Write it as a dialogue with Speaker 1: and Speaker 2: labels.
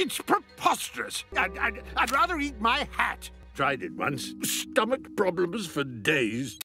Speaker 1: It's preposterous. I'd rather eat my hat. Tried it once. Stomach problems for days.